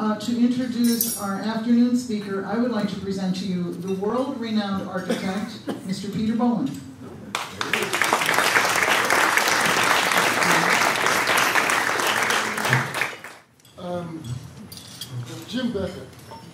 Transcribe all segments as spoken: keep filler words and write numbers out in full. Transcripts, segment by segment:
uh, to introduce our afternoon speaker, I would like to present to you the world-renowned architect, Mister Peter Bowen. Um, Jim Becket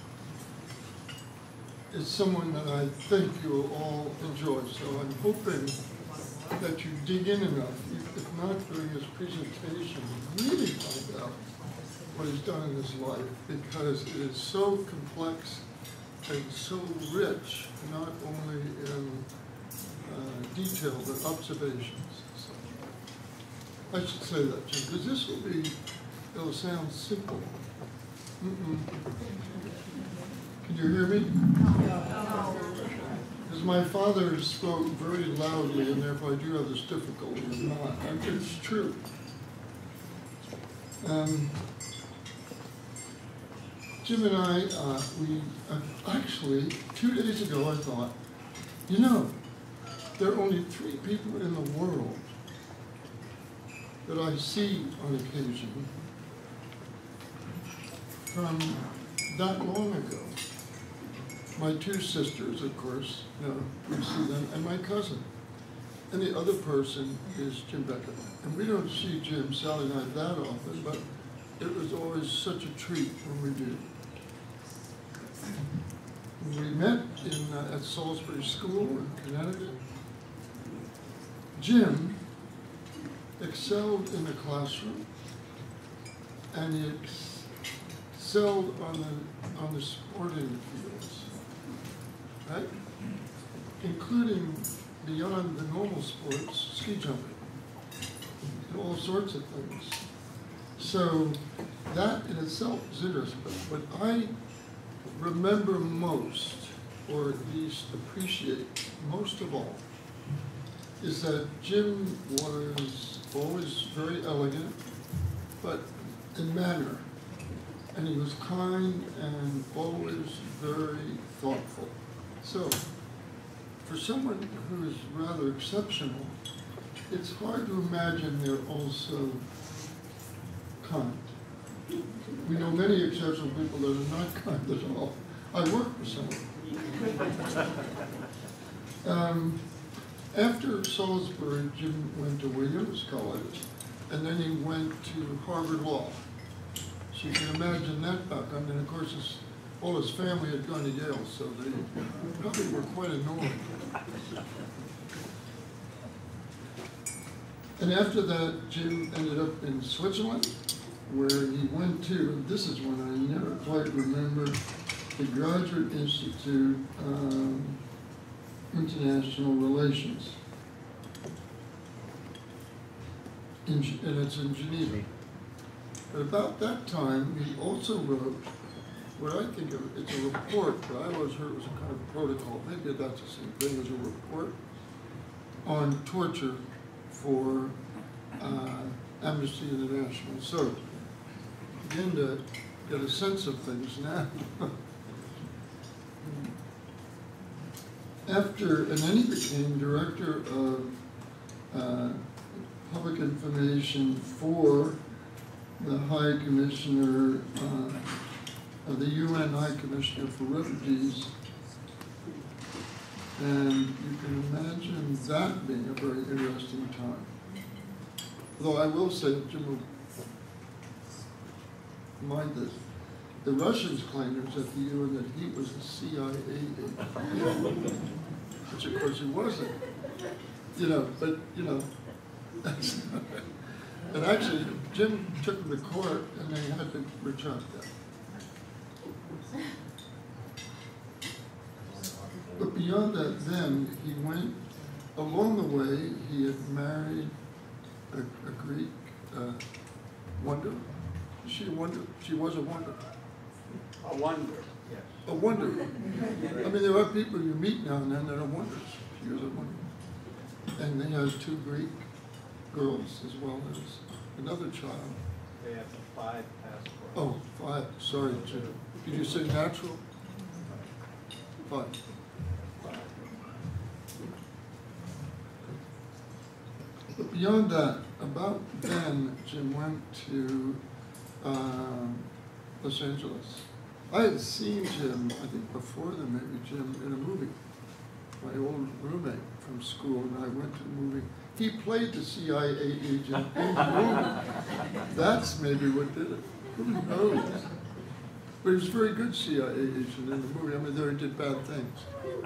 is someone that I think you'll all enjoy, so I'm hoping that you dig in enough, if not during his presentation, really find out what he's done in his life, because it is so complex and so rich, not only in uh, detail, but observations. So I should say that, Jim, because this will be, it'll sound simple. Mm-mm. Can you hear me? Because my father spoke very loudly, and therefore I do have this difficulty of not. It's true. Um, Jim and I, uh, we uh, actually, two days ago I thought, you know, there are only three people in the world that I see on occasion from that long ago. My two sisters, of course, you know, we see them, and my cousin. And the other person is Jim Becket. And we don't see Jim, Sally and I, that often, but it was always such a treat when we did. We met in, uh, at Salisbury School in Connecticut. Jim excelled in the classroom, and he excelled on the, on the sporting fields, right? Including beyond the normal sports, ski jumping, and all sorts of things. So that in itself is interesting. But I remember most, or at least appreciate most of all, is that Jim was always very elegant, but in manner. And he was kind and always very thoughtful. So, for someone who is rather exceptional, it's hard to imagine they're also kind. We know many exceptional people that are not kind at all. I work for someone. Um, after Salisbury, Jim went to Williams College, and then he went to Harvard Law. So you can imagine that background. And of course, his, all his family had gone to Yale, so they probably were quite annoyed. And after that, Jim ended up in Switzerland, where he went to, and this is one I never quite remember, the Graduate Institute um, International Relations. In, and it's in Geneva. But about that time, he also wrote what I think of, it's a report, but I always heard it was a kind of protocol. Maybe that's the same thing as a report on torture for uh, Amnesty International. So, begin to get a sense of things now. After, and then he became director of uh, public information for the High Commissioner, uh, of the U N High Commissioner for Refugees. And you can imagine that being a very interesting time. Though I will say, Jim will mind this, the Russians claimed it was at the U N that he was a C I A agent, which of course he wasn't. You know, but, you know, that's not right. And actually, Jim took him to court, and they had to retract that. But beyond that, then, he went, along the way, he had married a, a Greek uh, wonder. Is she a wonder? She was a wonder. A wonder, yes. A wonder. I mean, there are people you meet now and then that are wonders. She was a wonder. And they have two Greek girls as well as another child. They have five passports. Oh, five. Sorry, Jim. Did you say natural? Five. But beyond that, about then, Jim went to um, Los Angeles. I had seen Jim, I think before then maybe, Jim in a movie. My old roommate from school and I went to the movie. He played the C I A agent in the movie. That's maybe what did it. Who knows? But he was a very good C I A agent in the movie. I mean, there he did bad things.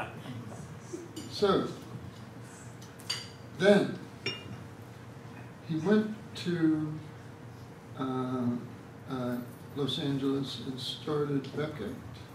So, then, he went to uh, uh, Los Angeles and started Becket,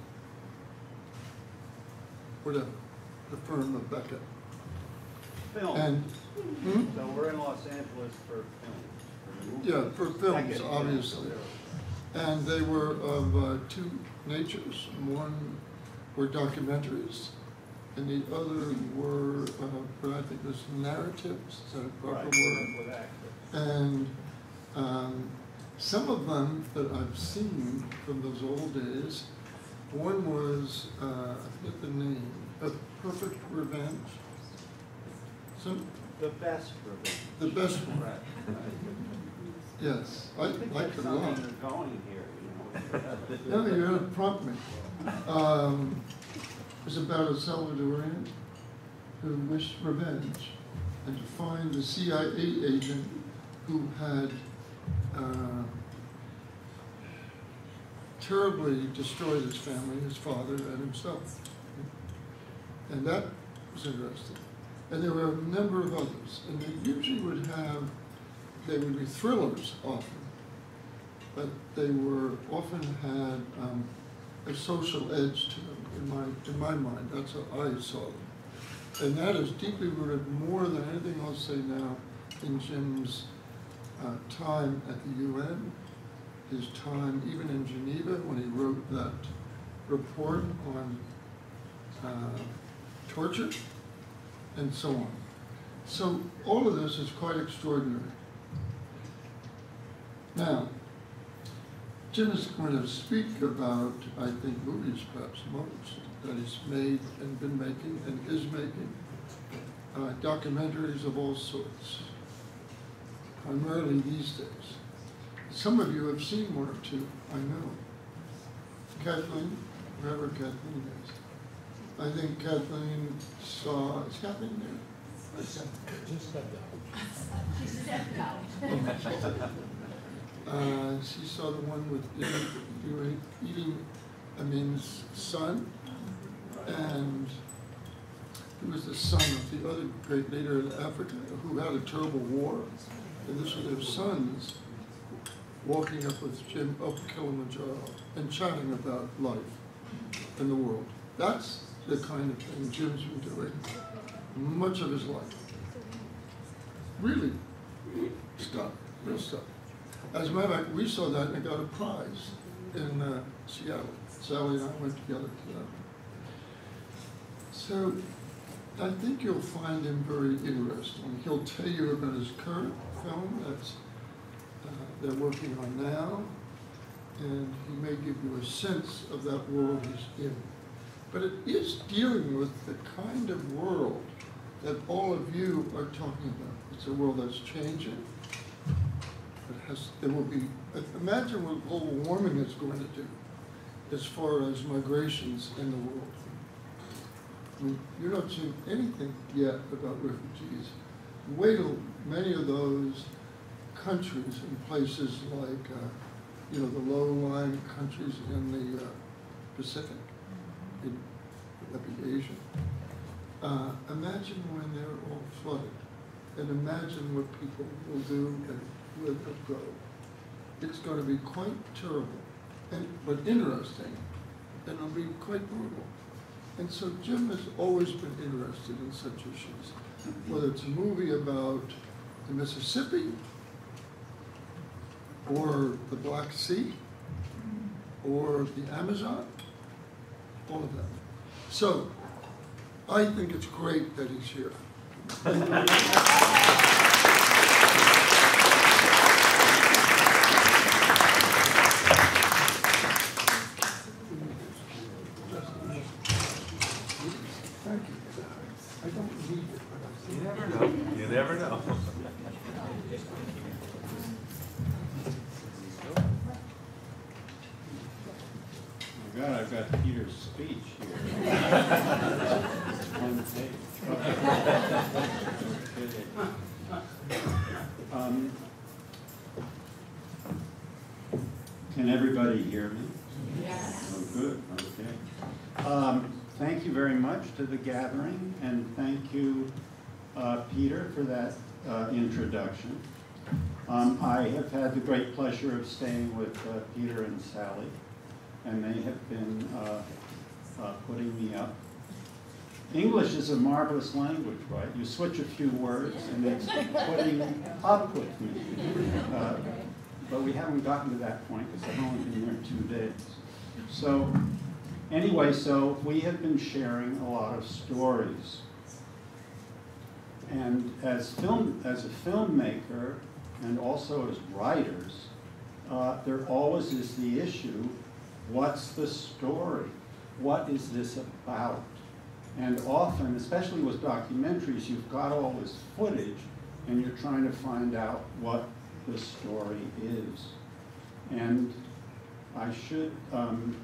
whatever, the firm of Becket. Film. And, hmm? So we're in Los Angeles for films. Yeah, for films, Becket, obviously. yeah. And they were of uh, two natures. One were documentaries, and the other were uh, what I think was narratives. Is that a proper Right, word? with actors. And um, some of them that I've seen from those old days, one was, uh, I forget the name, A Perfect Revenge. Some, The best revenge. the best one. Right. Yes, I I think liked that's it a lot. something you're going here, you No, know. you're going to prompt me. Um, it was about a Salvadorian who wished revenge and to find the C I A agent who had uh, terribly destroyed his family, his father and himself. And that was interesting. And there were a number of others. And they usually would have, they would be thrillers often, but they were often had um, a social edge to them in my, in my mind. That's how I saw them. And that is deeply rooted more than anything I'll say now in Jim's uh, time at the U N, his time even in Geneva when he wrote that report on uh, torture, and so on. So all of this is quite extraordinary. Now, Jim is going to speak about, I think, movies perhaps most that he's made and been making and is making, uh, documentaries of all sorts, primarily these days. Some of you have seen one or two, I know. Kathleen, wherever Kathleen is. I think Kathleen saw, is Kathleen there? Just stepped out. She stepped out. Uh, she saw the one with eating, eating Amin's son, and he was the son of the other great leader in Africa who had a terrible war, and this was their sons walking up with Jim up Kilimanjaro and chatting about life in the world. That's the kind of thing Jim's been doing much of his life. Really stuff, real stuff. As a matter of fact, we saw that and got a prize in uh, Seattle. Sally and I went together to that. So I think you'll find him very interesting. He'll tell you about his current film that's uh, they're working on now, and he may give you a sense of that world he's in. But it is dealing with the kind of world that all of you are talking about. It's a world that's changing. It has, there will be, imagine what global warming is going to do as far as migrations in the world. I mean, you're not seeing anything yet about refugees. Wait till many of those countries in places like, uh, you know, the low-lying countries in the uh, Pacific, in, that'd be Asia. Uh, imagine when they're all flooded, and imagine what people will do and where they'll go. It's going to be quite terrible, and but interesting, and it'll be quite brutal. And so Jim has always been interested in such issues, whether it's a movie about the Mississippi, or the Black Sea, or the Amazon, all of that. So I think it's great that he's here. Thank you. I don't need it, but I You never know. You never know. God, I've got Peter's speech here. On the page. Um, can everybody hear me? Yes. Oh, good, okay. Um, thank you very much to the gathering, and thank you, uh, Peter, for that uh, introduction. Um, I have had the great pleasure of staying with uh, Peter and Sally, and they have been uh, uh, putting me up. English is a marvelous language, right? You switch a few words, and it's putting up with me. Uh, but we haven't gotten to that point, because I've only been there two days. So, anyway, so we have been sharing a lot of stories. And as film, as a filmmaker, and also as writers, uh, there always is the issue, what's the story? What is this about? And often, especially with documentaries, you've got all this footage, and you're trying to find out what the story is. And I should, um,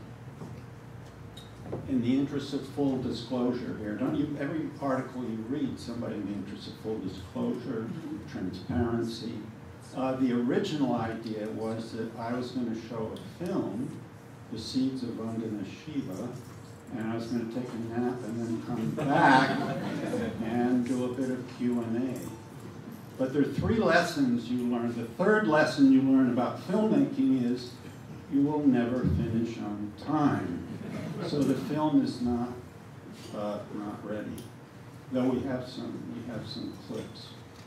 in the interest of full disclosure here, don't you, every article you read, somebody in the interest of full disclosure, transparency. Uh, the original idea was that I was going to show a film, The Seeds of Vandana Shiva, and I was going to take a nap and then come back and do a bit of Q and A. But there are three lessons you learn. The third lesson you learn about filmmaking is you will never finish on time. So the film is not uh, not ready, though we have some we have some clips.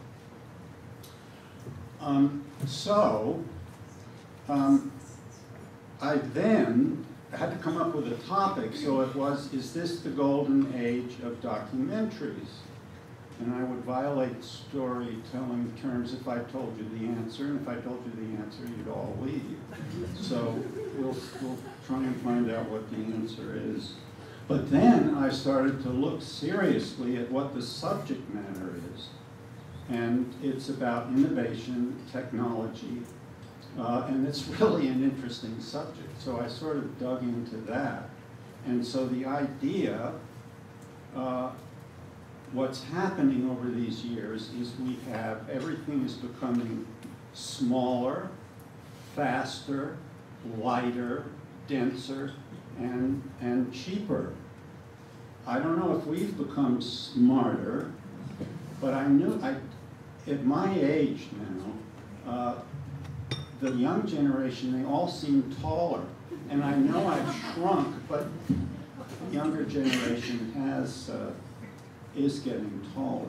Um, so um, I then had to come up with a topic. So it was: is this the golden age of documentaries? And I would violate storytelling terms if I told you the answer, and if I told you the answer, you'd all leave. So we'll, we'll try and find out what the answer is. But then I started to look seriously at what the subject matter is. And it's about innovation, technology, uh, and it's really an interesting subject. So I sort of dug into that. And so the idea, uh, what's happening over these years is we have, everything is becoming smaller, faster, lighter, denser, and, and cheaper. I don't know if we've become smarter, but I knew, I, at my age now, uh, the young generation, they all seem taller. And I know I've shrunk, but the younger generation has, uh, is getting taller.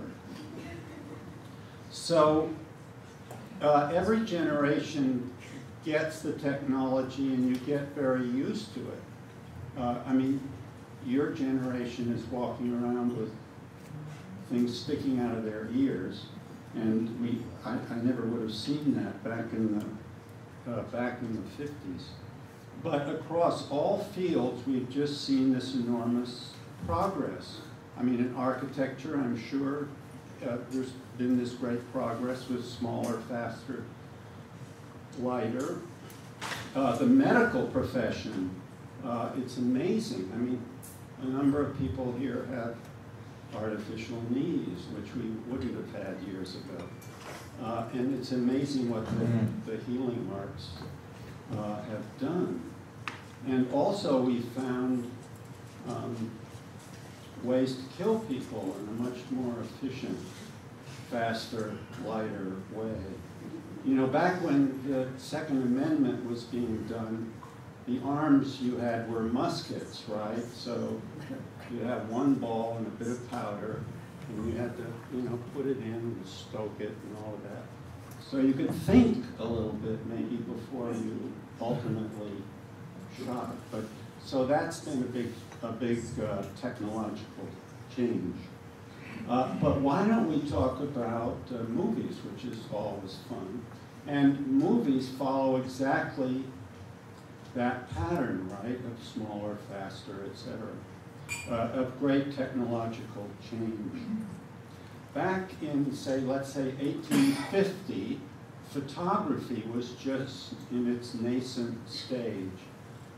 So uh, every generation gets the technology and you get very used to it. Uh, I mean, your generation is walking around with things sticking out of their ears, and we, I, I never would have seen that back in the, uh, back in the fifties. But across all fields, we've just seen this enormous progress. I mean, in architecture, I'm sure uh, there's been this great progress with smaller, faster, lighter. Uh, the medical profession, uh, it's amazing. I mean, a number of people here have artificial knees, which we wouldn't have had years ago. Uh, and it's amazing what the, the healing arts uh, have done. And also we found um, ways to kill people in a much more efficient, faster, lighter way. You know, back when the Second Amendment was being done, the arms you had were muskets, right? So you have one ball and a bit of powder, and you had to, you know, put it in and stoke it and all of that. So you could think a little bit maybe before you ultimately shot. But so that's been a big, a big uh, technological change. Uh, but why don't we talk about uh, movies, which is always fun. And movies follow exactly that pattern, right, of smaller, faster, et cetera, uh, of great technological change. Back in, say, let's say eighteen fifty, photography was just in its nascent stage.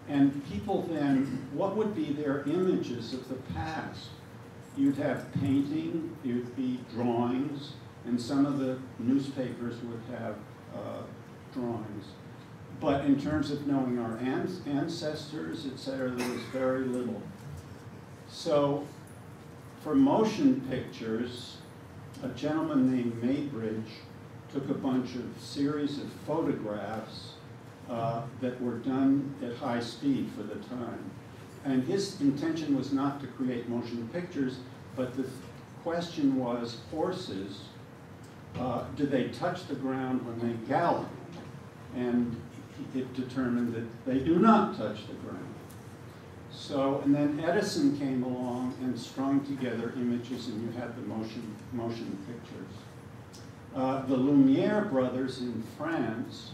And people then, what would be their images of the past? You'd have painting, you'd be drawings, and some of the newspapers would have uh, drawings. But in terms of knowing our an ancestors, et cetera, there was very little. So for motion pictures, a gentleman named Maybridge took a bunch of series of photographs uh, that were done at high speed for the time. And his intention was not to create motion pictures, but the question was horses, uh, do they touch the ground when they gallop? And it determined that they do not touch the ground. So, and then Edison came along and strung together images, and you had the motion, motion pictures. Uh, the Lumiere brothers in France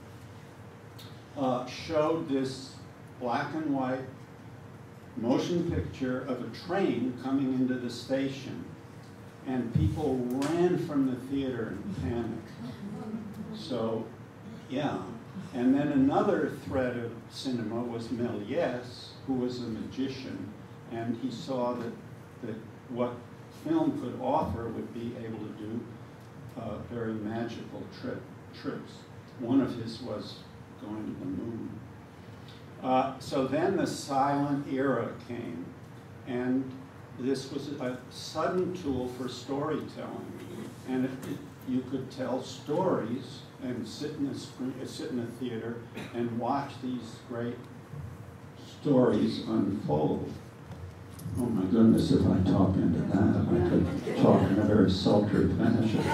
uh, showed this black and white motion picture of a train coming into the station, and people ran from the theater in panic. So, yeah. And then another thread of cinema was Méliès, who was a magician, and he saw that, that what film could offer would be able to do uh, very magical trip, trips. One of his was going to the moon. Uh, so then the silent era came, and this was a sudden tool for storytelling. And it, it, you could tell stories and sit in a screen, sit in a theater and watch these great stories unfold. Oh my goodness, if I talk into that, I could talk in a very sultry fashion.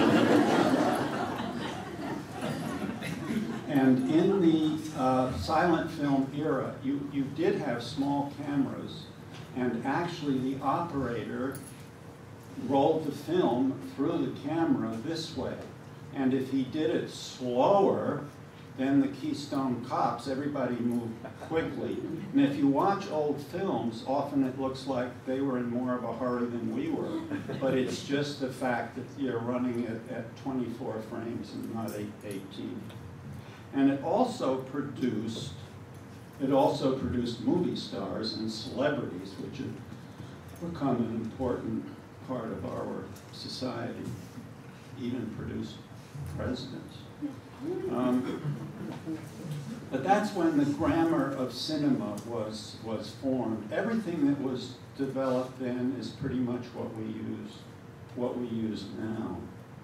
And in the uh, silent film era, you, you did have small cameras, and actually the operator rolled the film through the camera this way. And if he did it slower than the Keystone cops, everybody moved quickly. And if you watch old films, often it looks like they were in more of a hurry than we were. But it's just the fact that you're running it at twenty-four frames and not eighteen. And it also produced, it also produced movie stars and celebrities, which have become an important part of our society, even produced presidents. Um, but that's when the grammar of cinema was, was formed. Everything that was developed then is pretty much what we use, what we use now.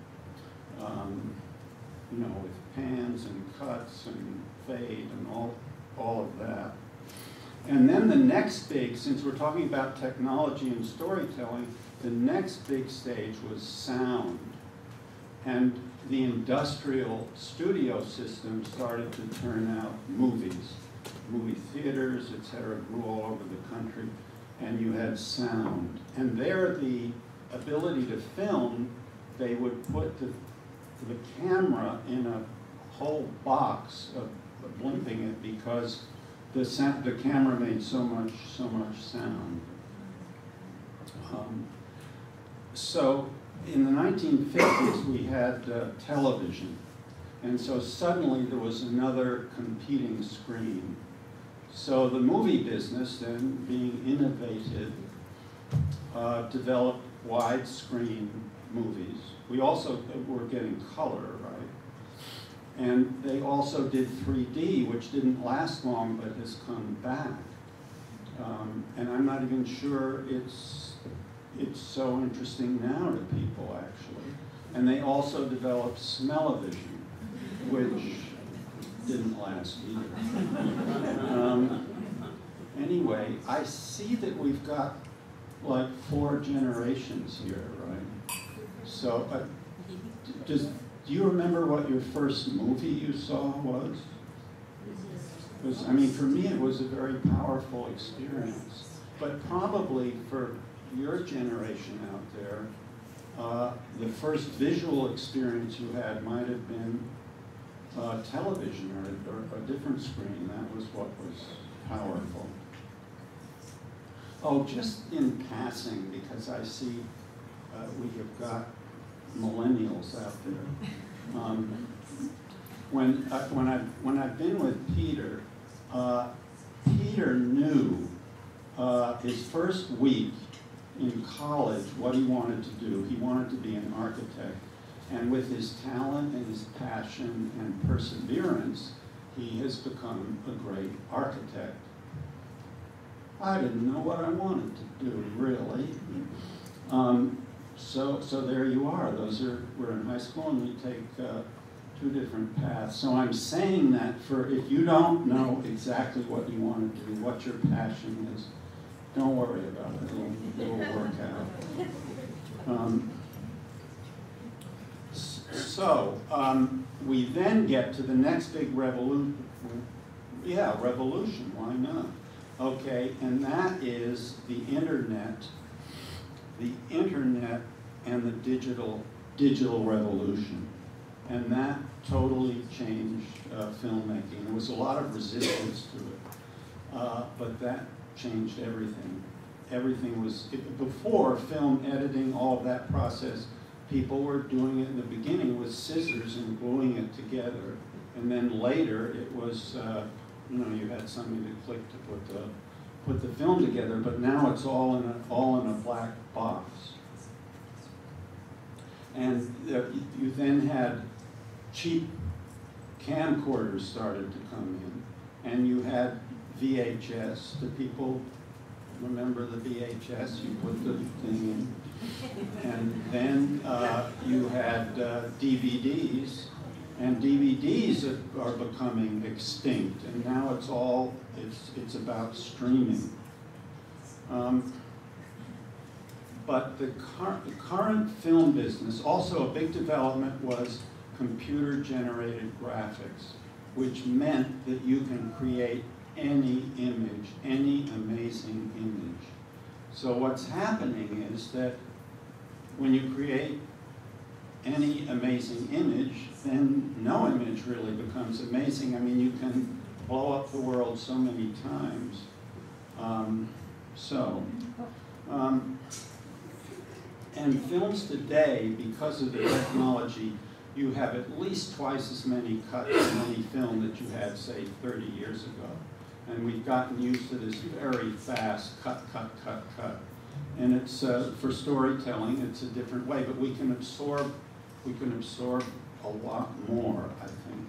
Um, you know, with pans and cuts and fade and all, all of that. And then the next big, since we're talking about technology and storytelling, the next big stage was sound. And the industrial studio system started to turn out movies. Movie theaters, et cetera, grew all over the country, and you had sound. And there, the ability to film, they would put the, the camera in a whole box of, of blimping it because the, sound, the camera made so much, so much sound. Um, so, in the nineteen fifties, we had uh, television, and so suddenly there was another competing screen. So the movie business, then, being innovative, uh, developed widescreen movies. We also were getting color, right? And they also did three D, which didn't last long, but has come back. Um, and I'm not even sure it's It's so interesting now to people, actually. And they also developed smell-o-vision, which didn't last either. Um, anyway, I see that we've got like four generations here, right? So, uh, does, do you remember what your first movie you saw was? It was? I mean, for me, it was a very powerful experience. But probably for your generation out there, uh, the first visual experience you had might have been uh, television or, or a different screen. That was what was powerful. Oh, just in passing, because I see uh, we have got millennials out there. Um, when, uh, when, I've, when I've been with Peter, uh, Peter knew uh, his first week in college what he wanted to do. He wanted to be an architect. And with his talent and his passion and perseverance, he has become a great architect. I didn't know what I wanted to do, really. Um, so, so there you are. Those are, we're in high school and we take uh, two different paths. So I'm saying that for if you don't know exactly what you want to do, what your passion is, don't worry about it. It'll, it'll work out. Um, so um, we then get to the next big revolution. Yeah, revolution. Why not? Okay, and that is the internet. The internet and the digital digital revolution, and that totally changed uh, filmmaking. There was a lot of resistance to it, uh, but that changed everything. Everything was, it, before film editing, all of that process, people were doing it in the beginning with scissors and gluing it together. And then later it was, uh, you know, you had something to click to put the, put the film together, but now it's all in a, all in a black box. And uh, you then had cheap camcorders started to come in, and you had V H S. Do people remember the V H S? You put the thing in. And then uh, you had uh, D V Ds, and D V Ds are, are becoming extinct, and now it's all, it's, it's about streaming. Um, but the, cur the current film business, also a big development was computer-generated graphics, which meant that you can create any image, any amazing image. So what's happening is that when you create any amazing image, then no image really becomes amazing. I mean, you can blow up the world so many times. Um, so, um, and films today, because of the technology, you have at least twice as many cuts in any film that you had, say, thirty years ago. And we've gotten used to this very fast cut, cut, cut, cut. And it's, uh, for storytelling, it's a different way, but we can absorb, we can absorb a lot more, I think.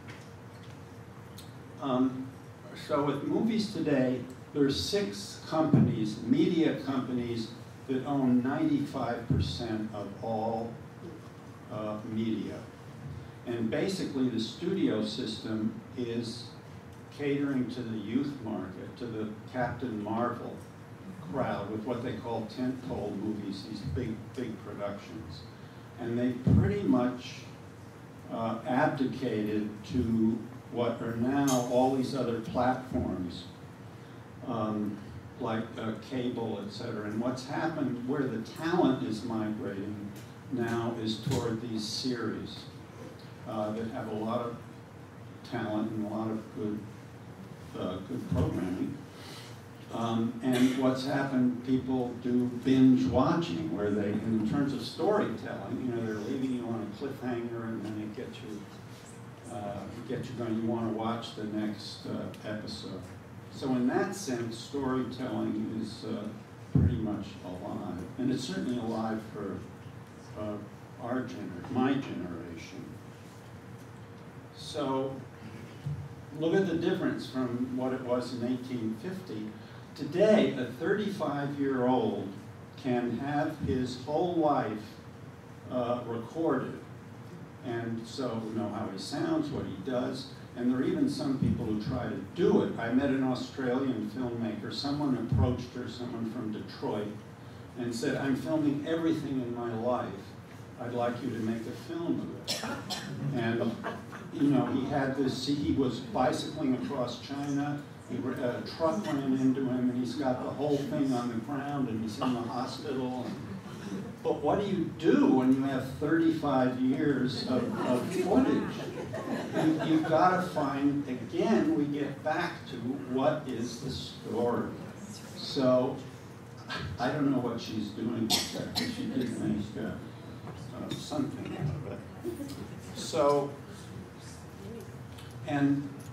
Um, so with movies today, there's six companies, media companies, that own ninety-five percent of all uh, media. And basically the studio system is catering to the youth market, to the Captain Marvel crowd with what they call tentpole movies, these big, big productions. And they pretty much uh, abdicated to what are now all these other platforms, um, like uh, cable, et cetera. And what's happened, where the talent is migrating now, is toward these series uh, that have a lot of talent and a lot of good, uh, good programming. Um, and what's happened, people do binge watching, where they, in terms of storytelling, you know, they're leaving you on a cliffhanger, and then it gets you, uh, get you going. You want to watch the next uh, episode. So in that sense, storytelling is uh, pretty much alive, and it's certainly alive for uh, our gener my generation. So look at the difference from what it was in eighteen fifty. Today, a thirty-five-year-old can have his whole life uh, recorded, and so know how he sounds, what he does. And there are even some people who try to do it. I met an Australian filmmaker. Someone approached her, someone from Detroit, and said, "I'm filming everything in my life. I'd like you to make a film of it." And, you know, he had this, he was bicycling across China. He, a truck ran into him, and he's got the whole thing on the ground, and he's in the hospital. And, but what do you do when you have thirty-five years of, of footage? You, you've got to find, again, we get back to what is the story. So, I don't know what she's doing exactly. She did make uh, uh, something out of it. So, and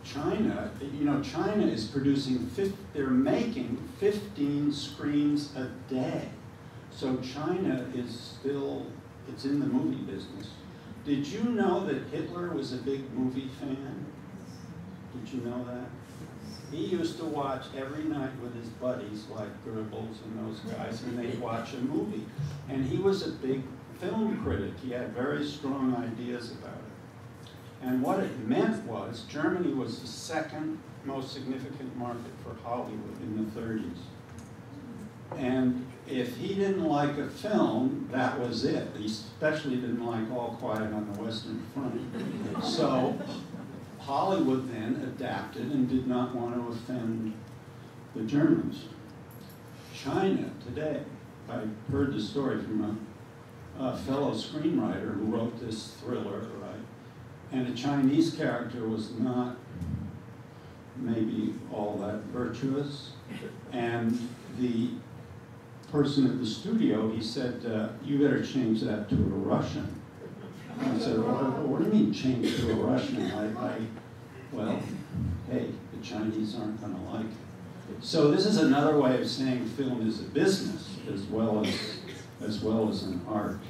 China, you know, China is producing, fif they're making fifteen screens a day. So China is still, it's in the movie business. Did you know that Hitler was a big movie fan? Did you know that? He used to watch every night with his buddies like Goebbels and those guys, and they'd watch a movie. And he was a big film critic. He had very strong ideas about it. And what it meant was Germany was the second most significant market for Hollywood in the thirties. And if he didn't like a film, that was it. He especially didn't like All Quiet on the Western Front. So Hollywood then adapted and did not want to offend the Germans. China today, I heard the story from a, a fellow screenwriter who wrote this thriller, right? And a Chinese character was not maybe all that virtuous. And the person at the studio, he said, uh, you better change that to a Russian. And I said, well, what do you mean change to a Russian? I, I, well, hey, the Chinese aren't going to like it. So this is another way of saying film is a business as well as, as, well as an art.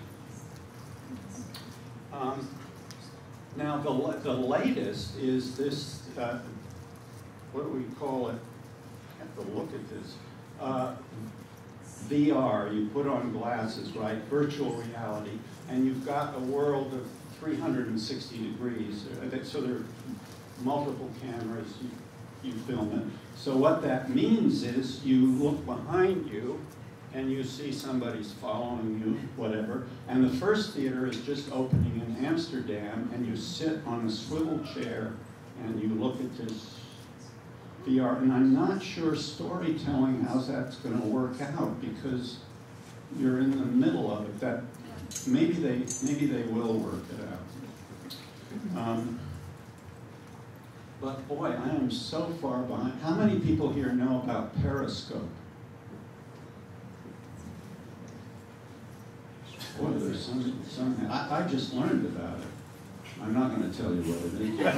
Um, now, the, the latest is this, uh, what do we call it? I have to look at this. Uh, V R, you put on glasses, right? Virtual reality. And you've got a world of three hundred sixty degrees. So there are multiple cameras, you, you film it. So what that means is you look behind you and you see somebody's following you, whatever. And the first theater is just opening in Amsterdam, and you sit on a swivel chair and you look at this V R. And I'm not sure storytelling, how that's going to work out, because you're in the middle of it. That maybe they maybe they will work it out. Um, but boy, I am so far behind. How many people here know about Periscope? Boy, there's some, some I, I just learned about it. I'm not going to tell you what it is.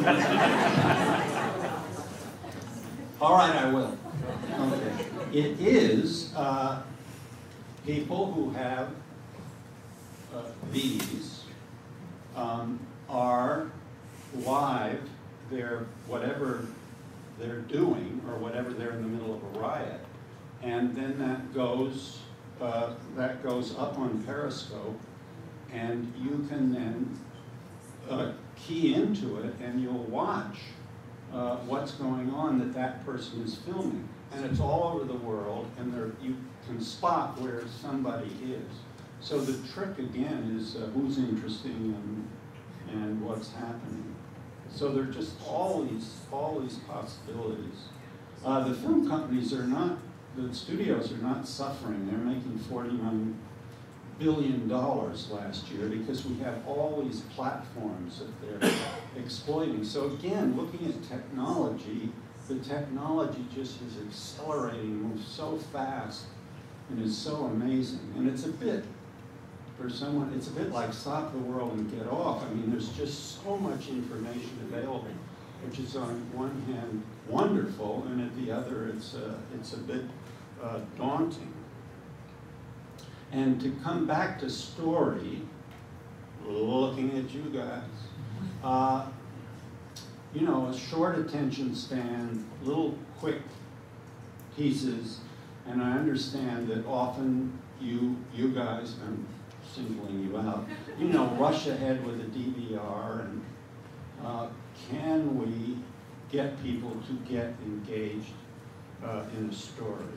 All right, I will. Okay. It is uh, people who have uh, these um, are live. They're whatever they're doing or whatever they're in the middle of a riot, and then that goes. Uh, that goes up on Periscope, and you can then uh, key into it, and you'll watch uh, what's going on that that person is filming. And it's all over the world, and there, you can spot where somebody is. So the trick, again, is uh, who's interesting and, and what's happening. So there are just all these, all these possibilities. Uh, the film companies are not The studios are not suffering. They're making forty-nine billion dollars last year because we have all these platforms that they're exploiting. So again, looking at technology, the technology just is accelerating, moves so fast, and is so amazing. And it's a bit, for someone, it's a bit like stop the world and get off. I mean, there's just so much information available, which is on one hand wonderful, and at the other it's a, it's a bit uh, daunting. And to come back to story, looking at you guys, uh, you know, a short attention span, little quick pieces, and I understand that often you, you guys, I'm singling you out, you know, rush ahead with a D V R, and uh, can we get people to get engaged uh, in a story?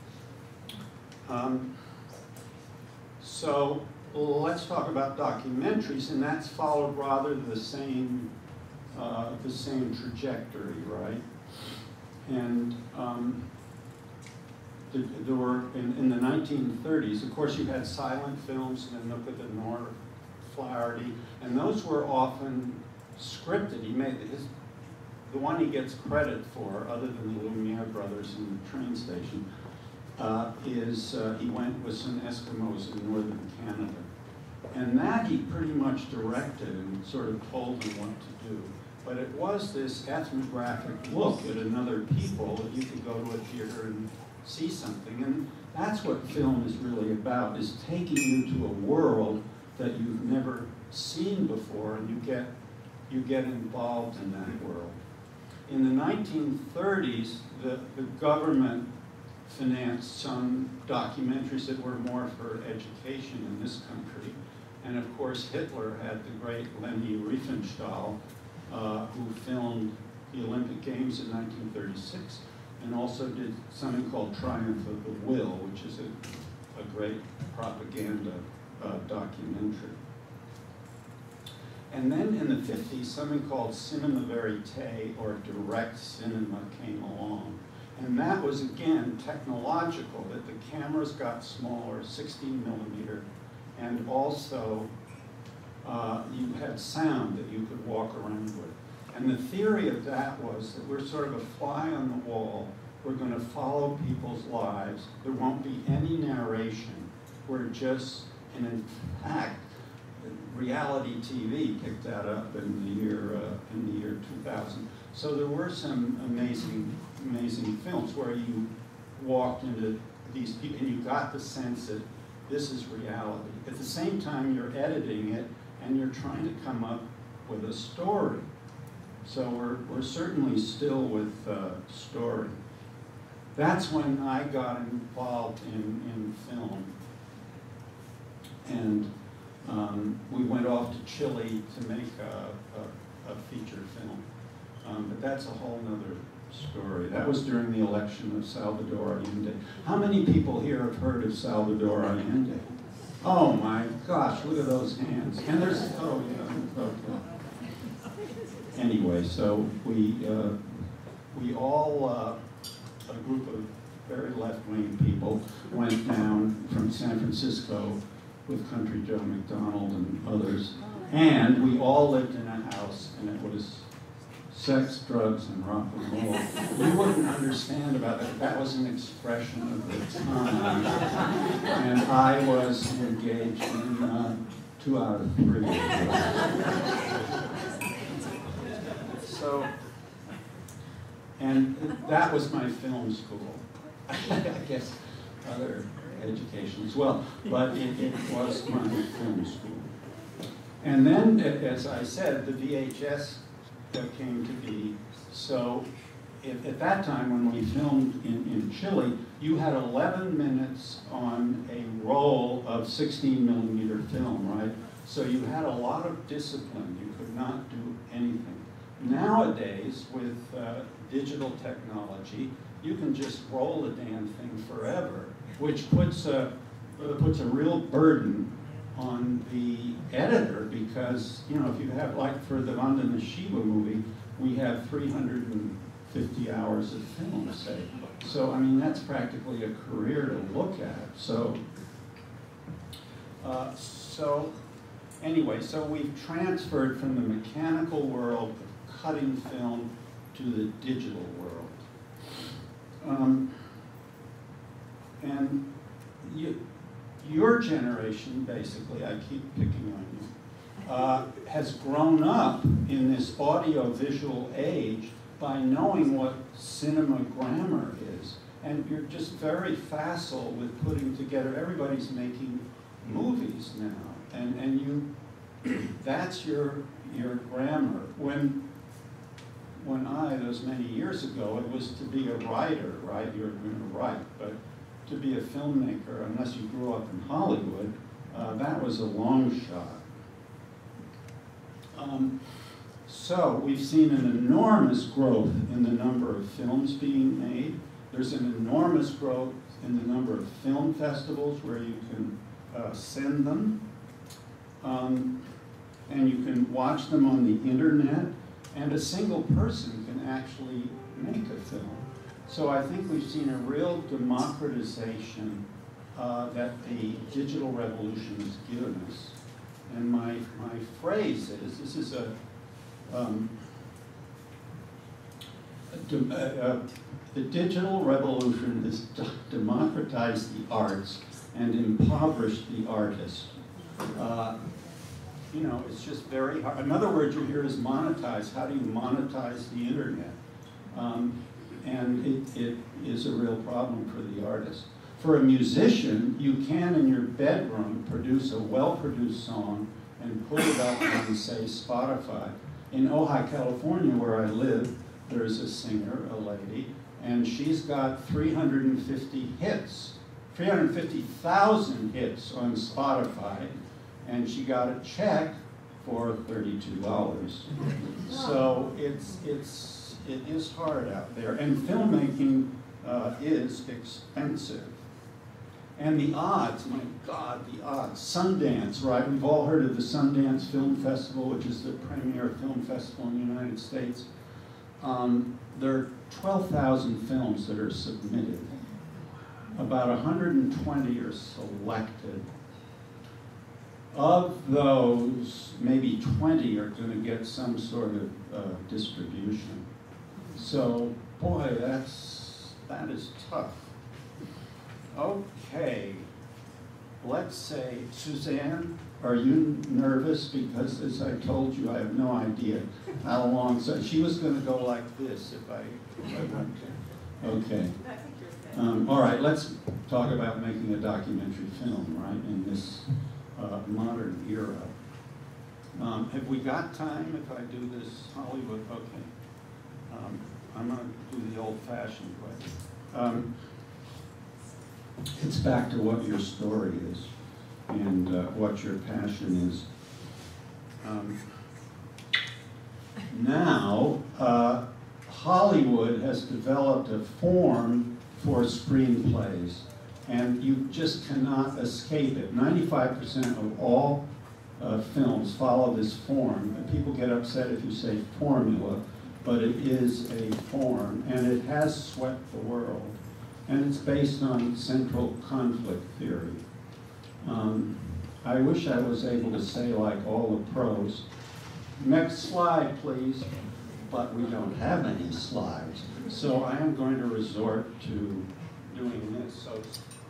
Um, so let's talk about documentaries, and that's followed rather the same, uh, the same trajectory, right? And um, th there were, in, in the nineteen thirties, of course you had silent films, and then look at the Nora Flaherty, and those were often scripted. He made his, the one he gets credit for, other than the Lumiere brothers in the train station, uh, is uh, he went with some Eskimos in northern Canada. And that he pretty much directed and sort of told them what to do. but it was this ethnographic look at another people that you could go to a theater and see something. And that's what film is really about, is taking you to a world that you've never seen before, and you get, you get involved in that world. In the nineteen thirties, the, the government financed some documentaries that were more for education in this country. And of course, Hitler had the great Leni Riefenstahl, uh, who filmed the Olympic Games in nineteen thirty-six, and also did something called Triumph of the Will, which is a, a great propaganda uh, documentary. And then in the fifties, something called cinema verite, or direct cinema, came along. And that was, again, technological, that the cameras got smaller, sixteen millimeter, and also uh, you had sound that you could walk around with. And the theory of that was that we're sort of a fly on the wall. We're going to follow people's lives. There won't be any narration. We're just, and in fact, reality T V picked that up in the year uh, in the year two thousand. So there were some amazing, amazing films where you walked into these people and you got the sense that this is reality. At the same time, you're editing it and you're trying to come up with a story. So we're, we're certainly still with uh, story. That's when I got involved in, in film. And um, we went off to Chile to make a, a, a feature film. Um, but that's a whole nother story. That was during the election of Salvador Allende. How many people here have heard of Salvador Allende? Oh my gosh, look at those hands. And there's, oh yeah, okay. Anyway, so we, uh, we all, uh, a group of very left-wing people, went down from San Francisco with Country Joe McDonald and others, and we all lived in a house, and it was sex, drugs, and rock and roll. We wouldn't understand about it. That was an expression of the time, and I was engaged in uh, two out of three. So, and that was my film school. I guess other education as well, but it, it was my film school. And then, as I said, the V H S came to be. So if, at that time when we filmed in, in Chile, you had eleven minutes on a roll of sixteen millimeter film, right? So you had a lot of discipline. You could not do anything. Nowadays, with uh, digital technology, you can just roll the damn thing forever, which puts a, uh, puts a real burden on the editor, because, you know, if you have, like for the Vanda Nashiba movie, we have three hundred fifty hours of film, say. So, I mean, that's practically a career to look at. So, uh, so anyway, so we've transferred from the mechanical world of cutting film to the digital world. Um, and you, your generation, basically, I keep picking on you, uh, has grown up in this audio-visual age by knowing what cinema grammar is. And you're just very facile with putting together, everybody's making movies now. And, and you, that's your, your grammar. When, when I, those many years ago, it was to be a writer, right? You're going to write, but to be a filmmaker, unless you grew up in Hollywood, uh, that was a long shot. Um, so we've seen an enormous growth in the number of films being made. There's an enormous growth in the number of film festivals where you can uh, send them. Um, and you can watch them on the internet, and a single person can actually make a film. So I think we've seen a real democratization uh, that the digital revolution has given us. And my, my phrase is, this is a, um, a, de a, a the digital revolution has democratized the arts and impoverished the artist. Uh, you know, it's just very hard. Another word you hear is monetize. How do you monetize the internet? Um, and it, it is a real problem for the artist. For a musician, you can in your bedroom produce a well-produced song and pull it up on, say, Spotify. In Ojai, California, where I live, there's a singer, a lady, and she's got three hundred fifty hits, three hundred fifty thousand hits on Spotify, and she got a check for thirty-two dollars. So it's, it's, it is hard out there, and filmmaking uh, is expensive. And the odds, my God, the odds. Sundance, right? We've all heard of the Sundance Film Festival, which is the premier film festival in the United States. Um, there are twelve thousand films that are submitted. About one hundred twenty are selected. Of those, maybe twenty are going to get some sort of uh, distribution. So, boy, that's, that is tough. Okay, let's say, Suzanne, are you nervous? Because as I told you, I have no idea how long. So she was going to go like this if I, if I went to. Okay. Um, all right, let's talk about making a documentary film, right, in this uh, modern era. Um, have we got time if I do this Hollywood? Okay. Um, I'm going to do the old-fashioned way. Um, It's back to what your story is and uh, what your passion is. Um, now, uh, Hollywood has developed a form for screenplays, and you just cannot escape it. ninety-five percent of all uh, films follow this form, and people get upset if you say formula, but it is a form, and it has swept the world. And it's based on central conflict theory. Um, I wish I was able to say like all the pros. Next slide, please. But we don't have any slides. So I am going to resort to doing this. So,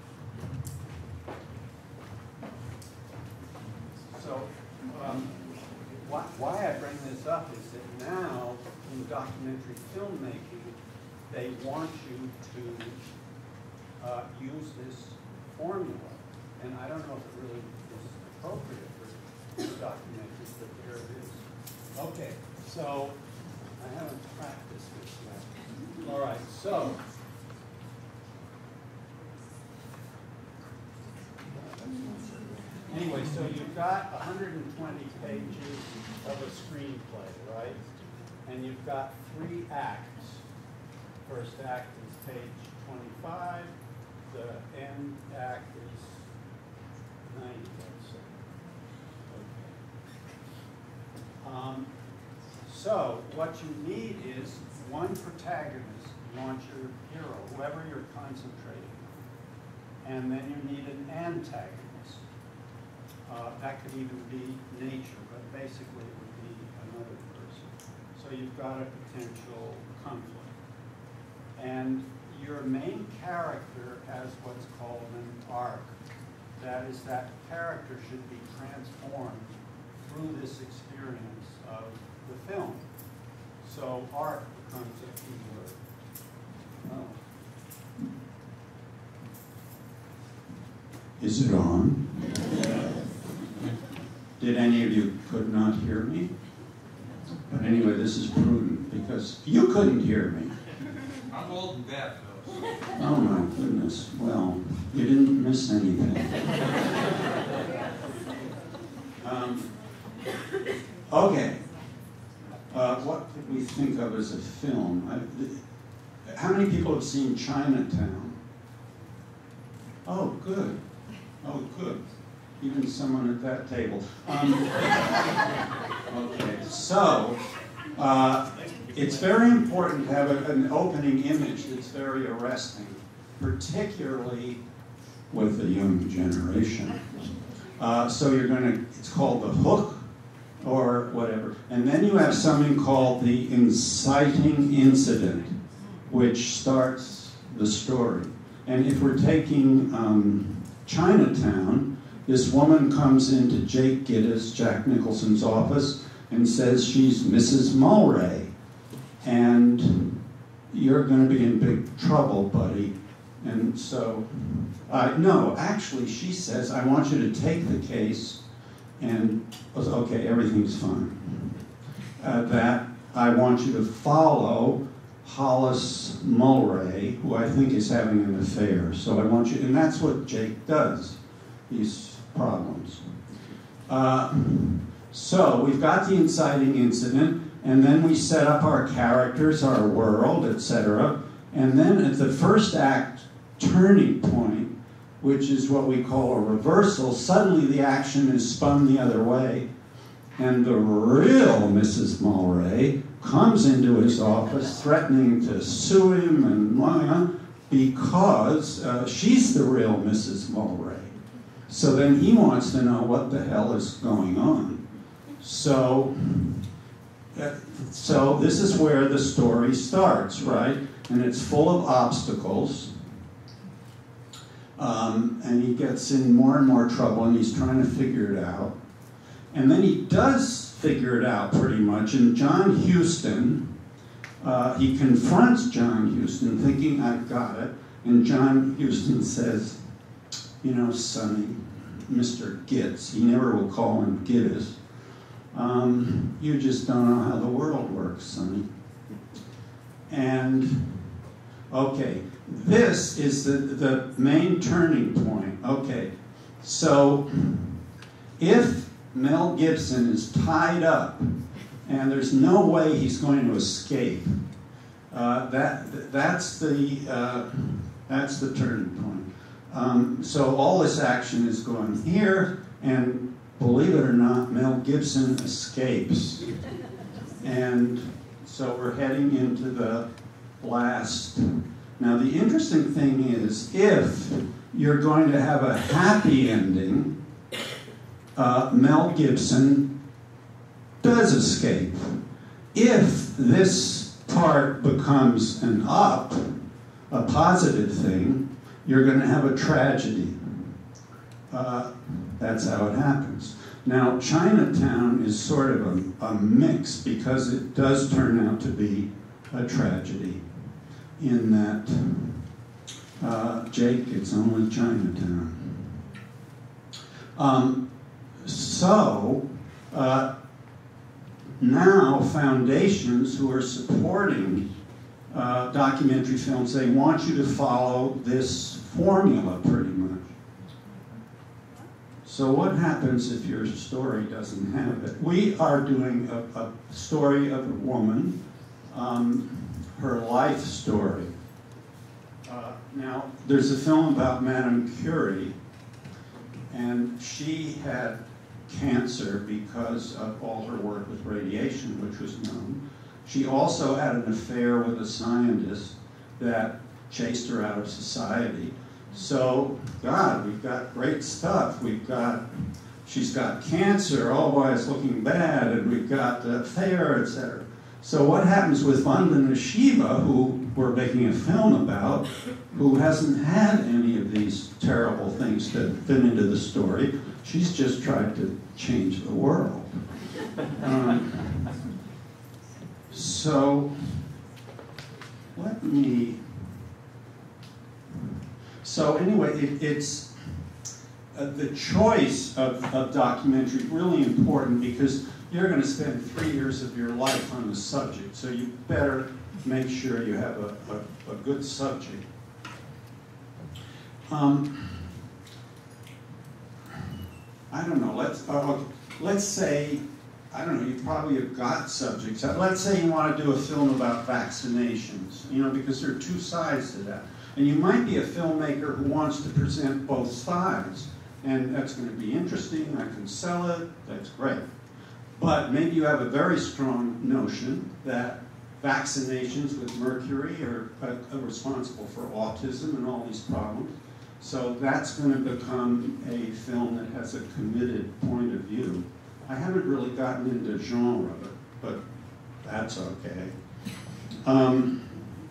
so um, why, why I bring this up is that now in documentary filmmaking, they want you to Uh, use this formula, and I don't know if it really is appropriate for documentaries, but there it is. Okay, so I haven't practiced this yet. All right, so anyway, so you've got one hundred twenty pages of a screenplay, right? And you've got three acts. First act is page twenty-five. The end act is ninety, let's say. Okay. Um, so what you need is one protagonist. You want your hero, whoever you're concentrating on. And then you need an antagonist. Uh, that could even be nature, but basically it would be another person. So you've got a potential conflict. And your main character has what's called an arc. That is, that character should be transformed through this experience of the film. So arc becomes a key word. Oh. Is it on? Did any of you could not hear me? But anyway, this is prudent because you couldn't hear me. I'm old and deaf, though. Oh my goodness. Well, you didn't miss anything. um, okay. Uh, what did we think of as a film? I, how many people have seen Chinatown? Oh, good. Oh, good. Even someone at that table. Um, okay, so uh, it's very important to have a, an opening image that's very arresting, particularly with the young generation. Uh, so you're going to, it's called the hook or whatever. And then you have something called the inciting incident, which starts the story. And if we're taking um, Chinatown, this woman comes into Jake Gittes, Jack Nicholson's office, and says she's Missus Mulray. And you're going to be in big trouble, buddy. And so, uh, no, actually, she says, I want you to take the case, and, okay, everything's fine. Uh, that I want you to follow Hollis Mulray, who I think is having an affair. So I want you, and that's what Jake does, these problems. Uh, so we've got the inciting incident, and then we set up our characters, our world, et cetera. And then at the first act turning point, which is what we call a reversal, suddenly the action is spun the other way, and the real Missus Mulray comes into his office threatening to sue him and blah, because uh, she's the real Missus Mulray. So then he wants to know what the hell is going on. So, uh, so this is where the story starts, right? And it's full of obstacles. Um, and he gets in more and more trouble, and he's trying to figure it out. And then he does figure it out pretty much. And John Huston, uh, he confronts John Huston thinking, I've got it. And John Huston says, you know, Sonny, Mister Gitz, he never will call him Gittes, um, you just don't know how the world works, Sonny. And, okay, this is the, the main turning point. Okay, so if Mel Gibson is tied up and there's no way he's going to escape, uh, that, that's, the, uh, that's the turning point. Um, so all this action is going here, and believe it or not, Mel Gibson escapes. And so we're heading into the last. Now the interesting thing is, if you're going to have a happy ending, uh, Mel Gibson does escape. If this part becomes an up, a positive thing, you're going to have a tragedy. Uh, that's how it happens. Now, Chinatown is sort of a, a mix, because it does turn out to be a tragedy, in that uh, Jake, it's only Chinatown. Um, so, uh, now foundations who are supporting uh, documentary films, they want you to follow this formula pretty much. So what happens if your story doesn't have it? We are doing a, a story of a woman, um, her life story. Uh, now, there's a film about Madame Curie, and she had cancer because of all her work with radiation, which was known. She also had an affair with a scientist that chased her out of society. So, God, we've got great stuff. We've got, she's got cancer, oh boy, it's looking bad, and we've got the affair, et cetera. So what happens with Vandana Shiva, who we're making a film about, who hasn't had any of these terrible things to fit into the story? She's just tried to change the world. Um, so, let me... So anyway, it, it's uh, the choice of, of documentary really important, because you're going to spend three years of your life on the subject, so you better make sure you have a, a, a good subject. Um, I don't know, let's, uh, let's say, I don't know, you probably have got subjects. Let's say you want to do a film about vaccinations, you know, because there are two sides to that. And you might be a filmmaker who wants to present both sides, and that's going to be interesting, I can sell it, that's great. But maybe you have a very strong notion that vaccinations with mercury are, are, are responsible for autism and all these problems. So that's going to become a film that has a committed point of view. I haven't really gotten into genre, but, but that's okay. Um,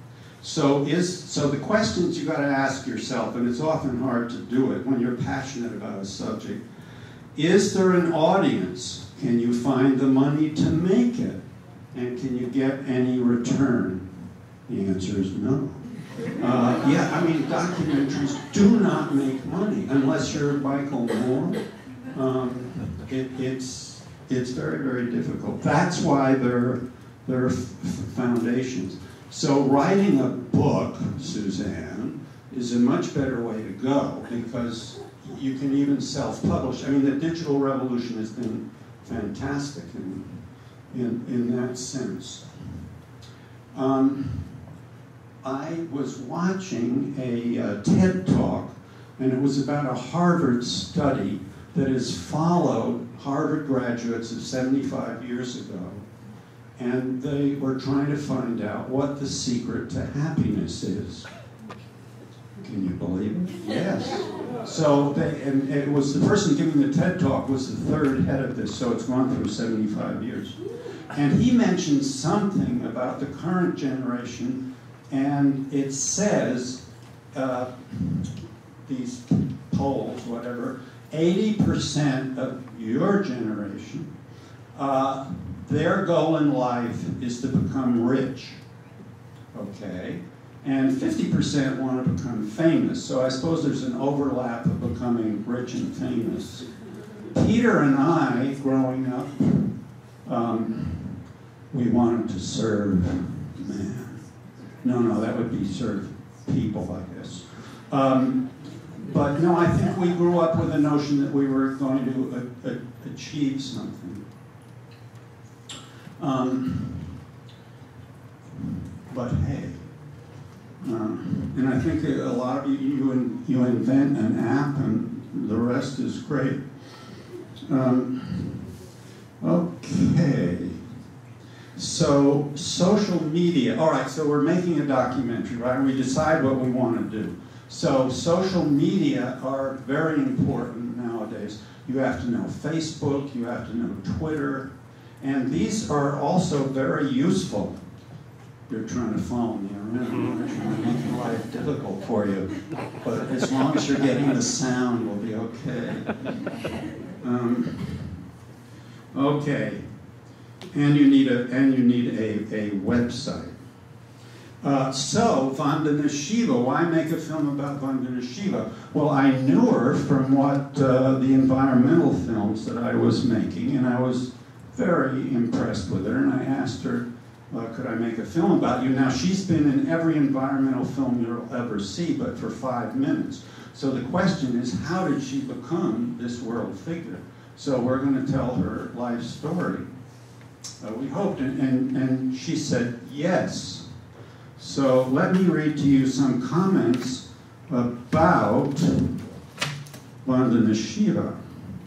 So is so the questions you got to ask yourself, and it's often hard to do it when you're passionate about a subject. Is there an audience? Can you find the money to make it? And can you get any return? The answer is no. Uh, yeah, I mean, documentaries do not make money unless you're Michael Moore. Um, it, it's it's very, very difficult. That's why there, there are foundations. So writing a book, Suzanne, is a much better way to go because you can even self-publish. I mean, the digital revolution has been fantastic in, in, in that sense. Um, I was watching a uh, TED Talk, and it was about a Harvard study that has followed Harvard graduates of seventy-five years ago, and they were trying to find out what the secret to happiness is. Can you believe it? Yes. So they, and it was the person giving the TED Talk was the third head of this, so it's gone through seventy-five years. And he mentioned something about the current generation, and it says, uh, these polls, whatever, eighty percent of your generation, uh, their goal in life is to become rich, okay? And fifty percent want to become famous, so I suppose there's an overlap of becoming rich and famous. Peter and I, growing up, um, we wanted to serve man. No, no, that would be serve people, I guess. Um, but no, I think we grew up with the notion that we were going to a, a, achieve something. Um, but hey, uh, and I think a lot of you, you, in, you invent an app and the rest is great. Um, okay. So, social media. All right, so we're making a documentary, right? We decide what we want to do. So, social media are very important nowadays. You have to know Facebook, you have to know Twitter, and these are also very useful. You're trying to follow me around, I'm trying to make life difficult for you. But as long as you're getting the sound, we'll be okay. Um, okay. And you need a and you need a, a website. Uh, so Vandana Shiva, why make a film about Vandana Shiva? Well, I knew her from what uh, the environmental films that I was making, and I was very impressed with her. And I asked her, uh, could I make a film about you? Now she's been in every environmental film you'll ever see, but for five minutes. So the question is, how did she become this world figure? So we're going to tell her life story. Uh, we hoped, and, and, and she said yes. So let me read to you some comments about Vandana Shiva,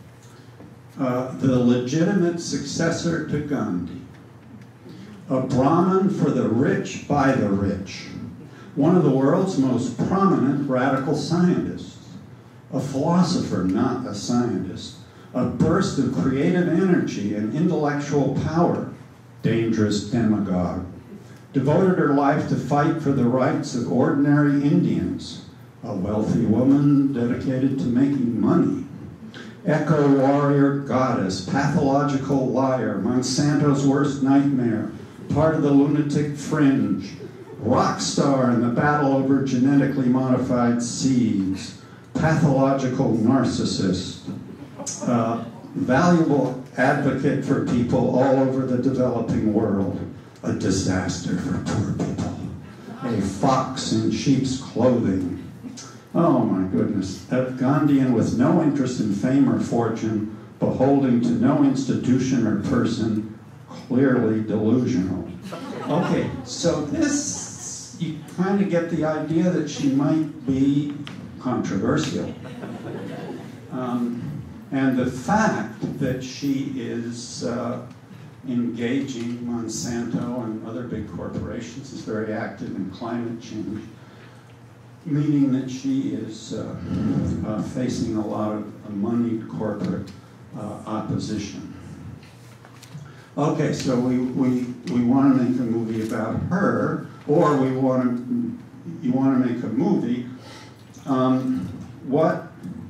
uh, the legitimate successor to Gandhi, a Brahmin for the rich by the rich, one of the world's most prominent radical scientists, a philosopher, not a scientist, a burst of creative energy and intellectual power, dangerous demagogue, devoted her life to fight for the rights of ordinary Indians, a wealthy woman dedicated to making money, eco-warrior goddess, pathological liar, Monsanto's worst nightmare, part of the lunatic fringe, rock star in the battle over genetically modified seeds, pathological narcissist, Uh, valuable advocate for people all over the developing world, a disaster for poor people, a fox in sheep's clothing. Oh my goodness, a Gandhian with no interest in fame or fortune, beholding to no institution or person, clearly delusional. Okay, so this, you kind of get the idea that she might be controversial. Um, And the fact that she is uh, engaging Monsanto and other big corporations, is very active in climate change, meaning that she is uh, uh, facing a lot of moneyed corporate uh, opposition. Okay, so we, we, we want to make a movie about her. or we want to, you want to make a movie, um, what,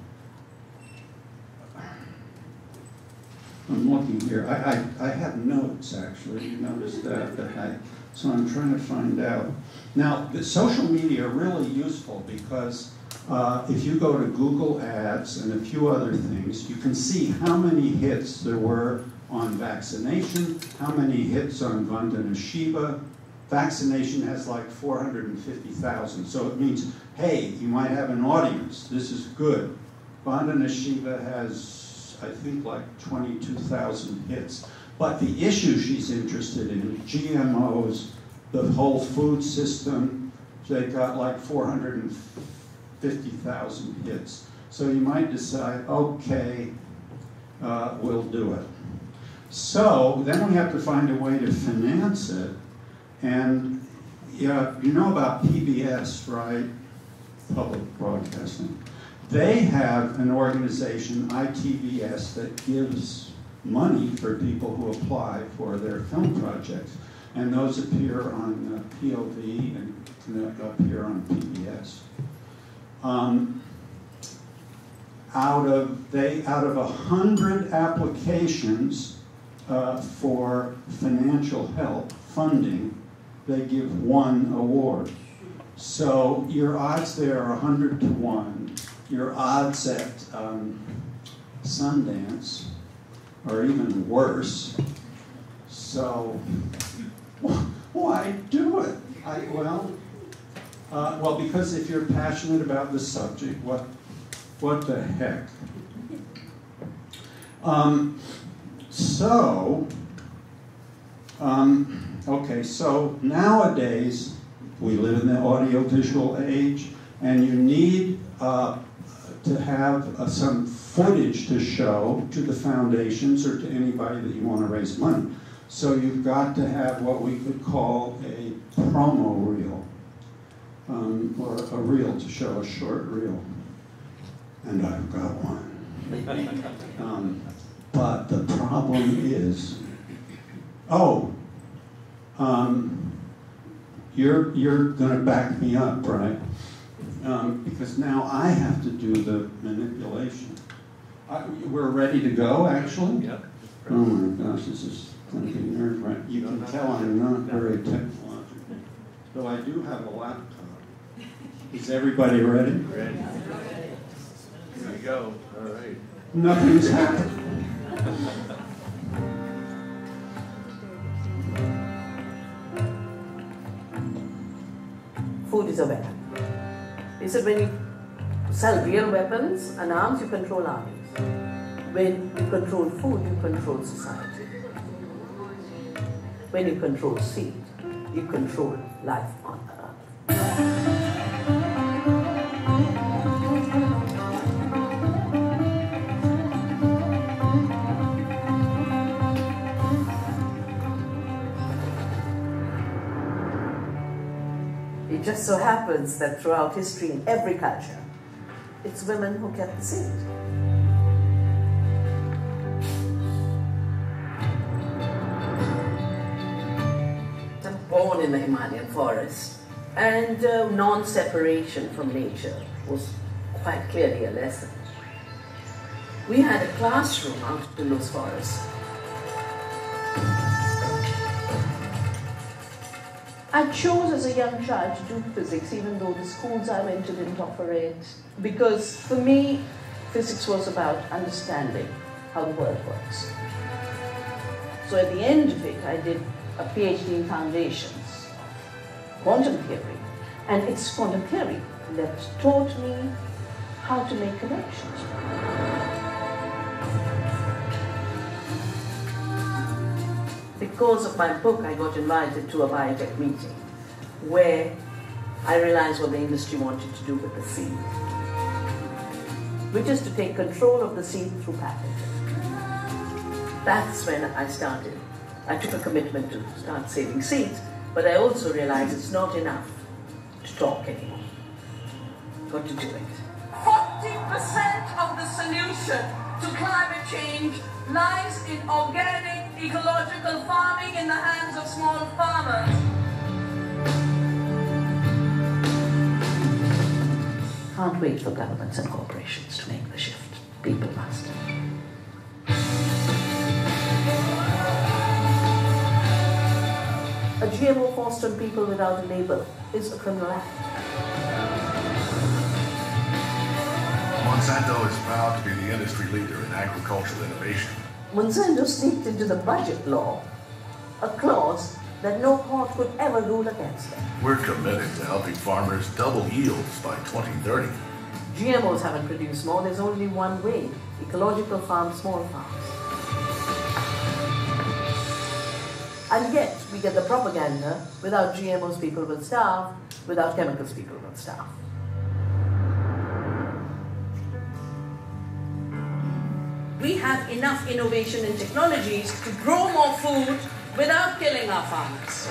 I'm looking here, I, I, I have notes actually, you noticed that, that I, so I'm trying to find out. Now, the social media are really useful because uh, if you go to Google Ads and a few other things, you can see how many hits there were on vaccination, how many hits on Vandana Shiva. Vaccination has like four hundred fifty thousand, so it means, hey, you might have an audience, this is good. Vandana Shiva has, I think, like twenty-two thousand hits. But the issue she's interested in, G M Os, the whole food system, they got like four hundred fifty thousand hits. So you might decide, okay, uh, we'll do it. So then we have to find a way to finance it. And yeah, you know about P B S, right? Public Broadcasting. They have an organization, I T V S, that gives money for people who apply for their film projects. And those appear on uh, P O V and uh, appear on P B S. Um, out of they out of a hundred applications uh, for financial help funding, they give one award. So your odds there are a hundred to one. Your odds at um, Sundance are even worse. So why do it? I, well, uh, well, because if you're passionate about the subject, what, what the heck? Um, so, um, okay, so nowadays we live in the audiovisual age, and you need uh, to have uh, some footage to show to the foundations or to anybody that you want to raise money. So you've got to have what we could call a promo reel, um, or a reel to show, a short reel. And I've got one. um, but the problem is, oh, um, you're, you're going to back me up, right? Um, because now I have to do the manipulation. I, we're ready to go, actually? Yep. Oh my gosh, this is going to be nerve-wracking. You can tell I'm not very technological. Though I do have a laptop. Is everybody ready? Ready. Here we go. All right. Nothing's happened. Food is a weapon. He said when you sell real weapons and arms, you control armies. When you control food, you control society. When you control seed, you control life on earth. It just so happens that throughout history, in every culture, it's women who kept the seed. I'm born in the Himalayan forest, and uh, non-separation from nature was quite clearly a lesson. We had a classroom out in those forests. I chose as a young child to do physics, even though the schools I went to didn't offer it, because for me, physics was about understanding how the world works. So at the end of it, I did a PhD in foundations, quantum theory, and it's quantum theory that taught me how to make connections. Because of my book, I got invited to a biotech meeting where I realized what the industry wanted to do with the seed, which is to take control of the seed through patenting. That's when I started. I took a commitment to start saving seeds, but I also realized it's not enough to talk anymore. Got to do it. forty percent of the solution to climate change lies in organic, ecological farming in the hands of small farmers. can't wait for governments and corporations to make the shift. People must. A G M O forced on people without a label is a criminal act. Monsanto is proud to be the industry leader in agricultural innovation. Monsanto sneaked into the budget law a clause that no court could ever rule against them. We're committed to helping farmers double yields by twenty thirty. G M Os haven't produced more, there's only one way: ecological farms, small farms. And yet, we get the propaganda, without G M Os people will starve, without chemicals people will starve. We have enough innovation and technologies to grow more food without killing our farmers.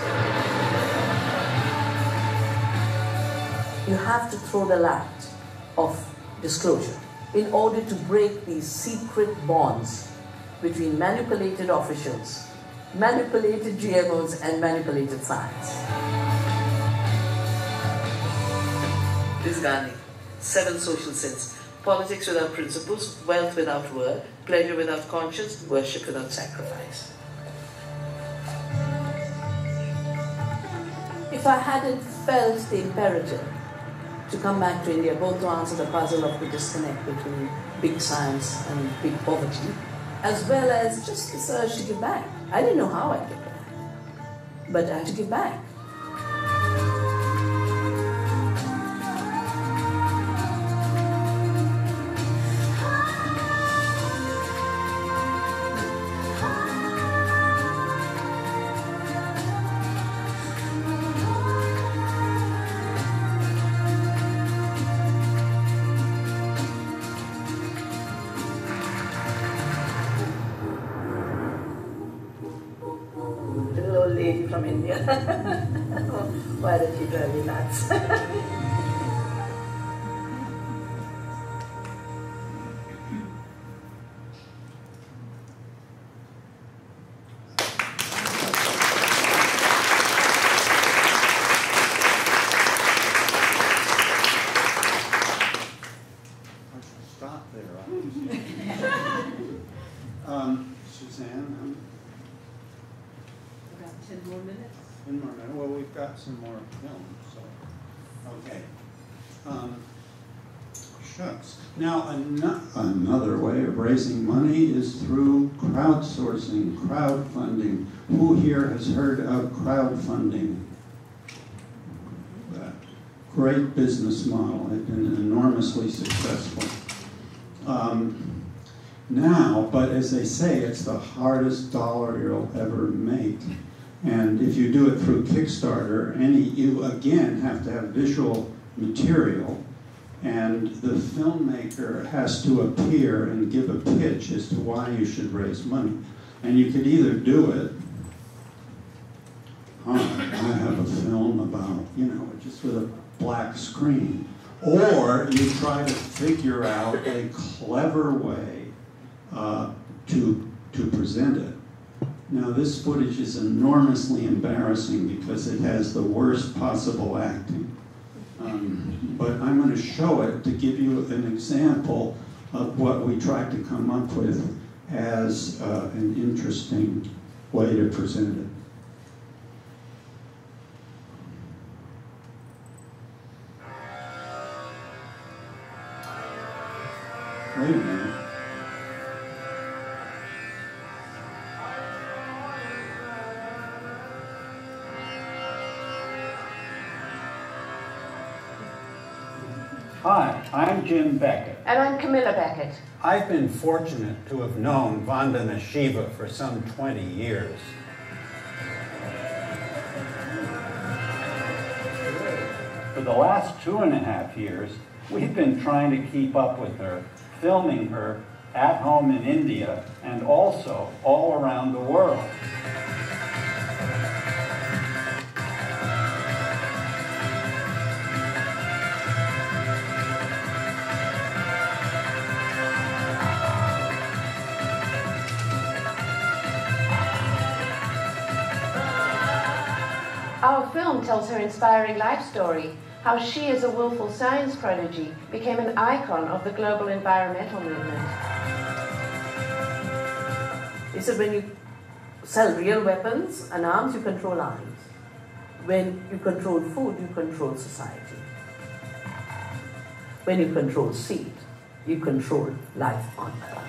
You have to throw the light of disclosure in order to break these secret bonds between manipulated officials, manipulated G M Os, and manipulated science. This is Gandhi. Seven social sins. Politics without principles, wealth without word, pleasure without conscience, worship without sacrifice. If I hadn't felt the imperative to come back to India, both to answer the puzzle of the disconnect between big science and big poverty, as well as just the urge to give back. I didn't know how I'd give back, but I had to give back. From India. Why did you drive me nuts? Stop there. um, Suzanne. Um, Ten more minutes? Ten more minutes. Well, we've got some more film, so okay. Um, shucks. Now, an another way of raising money is through crowdsourcing, crowdfunding. Who here has heard of crowdfunding? Uh, great business model. It's been enormously successful. Um, now, but as they say, it's the hardest dollar you'll ever make. And if you do it through Kickstarter, any you again have to have visual material, and the filmmaker has to appear and give a pitch as to why you should raise money. And you could either do it, oh, I have a film about, you know, just with a black screen, or you try to figure out a clever way uh, to, to present it. Now, this footage is enormously embarrassing because it has the worst possible acting. Um, but I'm going to show it to give you an example of what we tried to come up with as uh, an interesting way to present it. Wait a minute. Hi, I'm Jim Becket. And I'm Camilla Becket. I've been fortunate to have known Vandana Shiva for some twenty years. For the last two and a half years, we've been trying to keep up with her, filming her at home in India and also all around the world. Our film tells her inspiring life story, how she, as a willful science prodigy, became an icon of the global environmental movement. He said, when you sell real weapons and arms, you control armies. When you control food, you control society. When you control seed, you control life on Earth.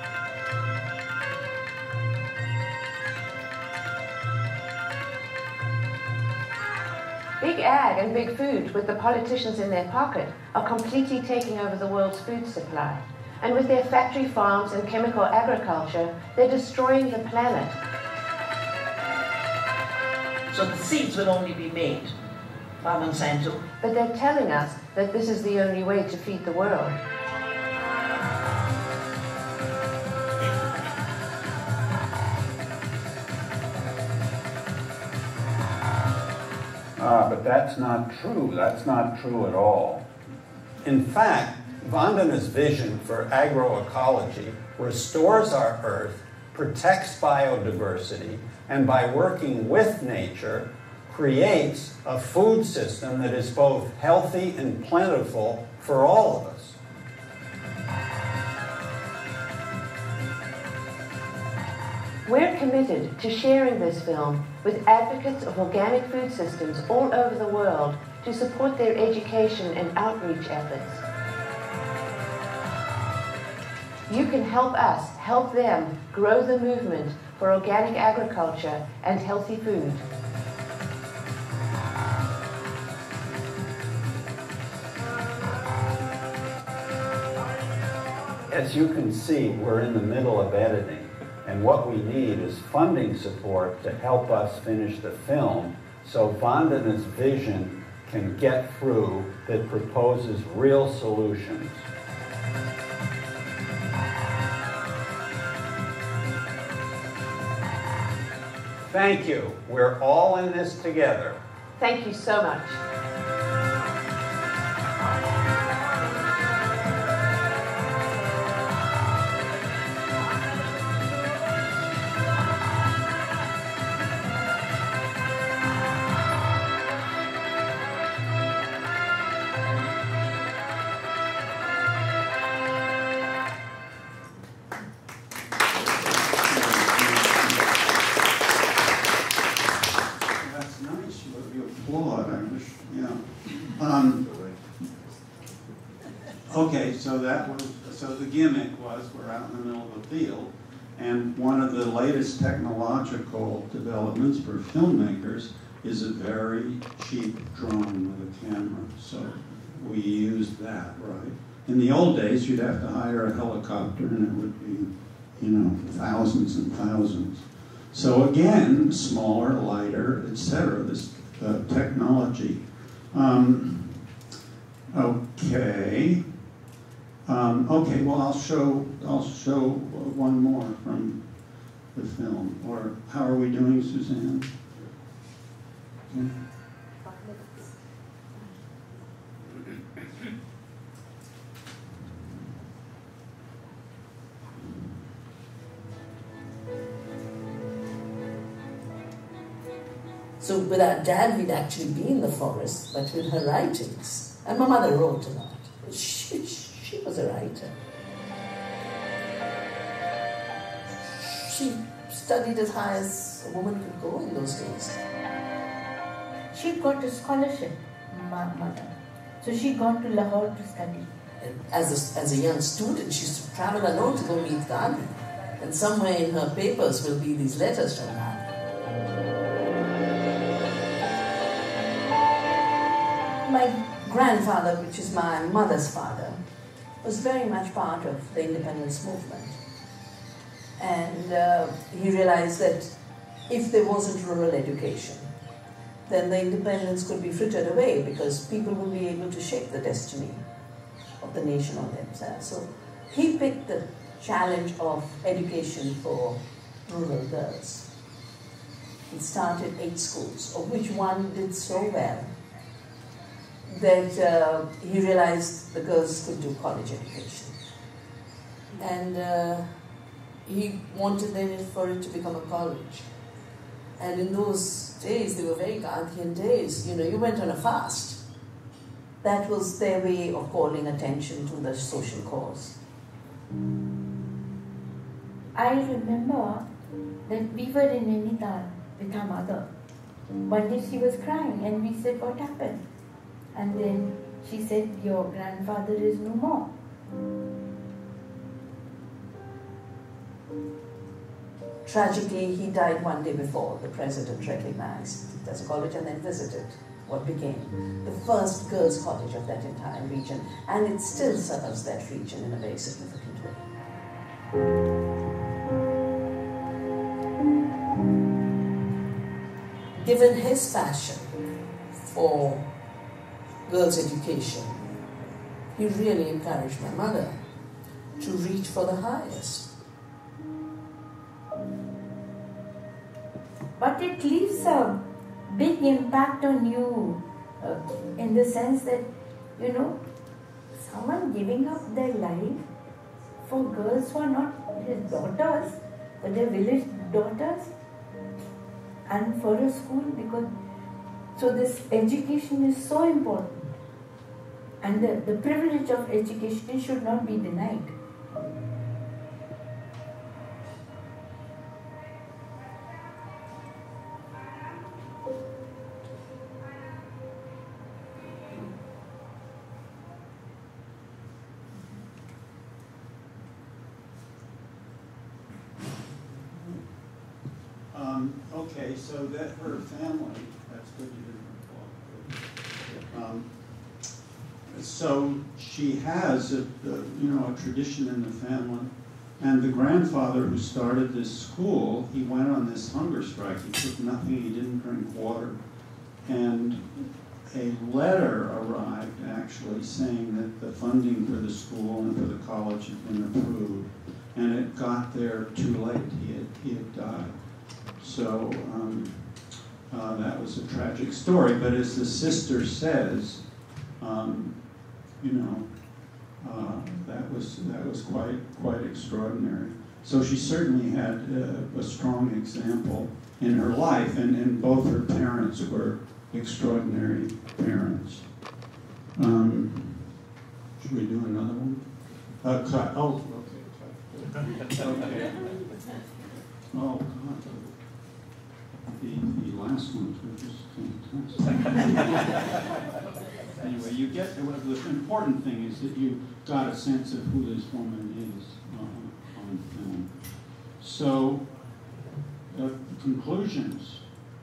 Big ag and big food, with the politicians in their pocket, are completely taking over the world's food supply. And with their factory farms and chemical agriculture, they're destroying the planet. So the seeds will only be made by Monsanto. But they're telling us that this is the only way to feed the world. Ah, but that's not true. That's not true at all. In fact, Vandana's vision for agroecology restores our Earth, protects biodiversity, and by working with nature, creates a food system that is both healthy and plentiful for all of us. We're committed to sharing this film with advocates of organic food systems all over the world to support their education and outreach efforts. You can help us help them grow the movement for organic agriculture and healthy food. As you can see, we're in the middle of editing, and what we need is funding support to help us finish the film so Vandana's vision can get through that proposes real solutions. Thank you. We're all in this together. Thank you so much. Okay, so that was, so the gimmick was we're out in the middle of a field, and one of the latest technological developments for filmmakers is a very cheap drone with a camera. So we used that, right? In the old days, you'd have to hire a helicopter, and it would be, you know, thousands and thousands. So again, smaller, lighter, et cetera, this uh, technology. Um, okay. Um, okay, well, I'll show, I'll show one more from the film. Or how are we doing, Suzanne? Okay. So with our dad, we'd actually be in the forest, but with her writings. And my mother wrote a lot. She, she was a writer. She studied as high as a woman could go in those days. She got a scholarship, my mother. So she got to Lahore to study. And as a, as a young student, she used to travel alone to go meet Gandhi. And somewhere in her papers will be these letters from Gandhi. My grandfather, which is my mother's father, was very much part of the independence movement. And uh, he realized that if there wasn't rural education, then the independence could be frittered away because people would be able to shape the destiny of the nation on themselves. So he picked the challenge of education for rural girls. He started eight schools, of which one did so well that uh, he realized the girls could do college education. And uh, he wanted then for it to become a college. And in those days, they were very Gandhian days. You know, you went on a fast. that was their way of calling attention to the social cause. I remember that we were in Nainital with our mother. One day she was crying and we said, what happened? And then she said, your grandfather is no more. Tragically, he died one day before the president recognized it as a college and then visited what became the first girls' college of that entire region, and it still serves that region in a very significant way. Given his passion for girls' education, he really encouraged my mother to reach for the highest. But it leaves a big impact on you uh, in the sense that, you know, someone giving up their life for girls who are not his daughters, but their village daughters, and for a school, because so this education is so important, and the, the privilege of education should not be denied. Um, okay, so that her family, that's good you didn't recall. Um, so she has a, a, you know, a tradition in the family, and the grandfather who started this school, he went on this hunger strike. He took nothing, he didn't drink water, and a letter arrived actually saying that the funding for the school and for the college had been approved, and it got there too late. He had, he had died. So um, uh, that was a tragic story. But as the sister says, um, you know, uh, that was that was quite quite extraordinary. So she certainly had uh, a strong example in her life, and, and both her parents were extraordinary parents. Um, should we do another one? Uh, cut. Oh, okay. Cut. Okay. Oh God. The, the last ones were just fantastic. Anyway, you get, the important thing is that you got a sense of who this woman is uh, on film. So, uh, conclusions.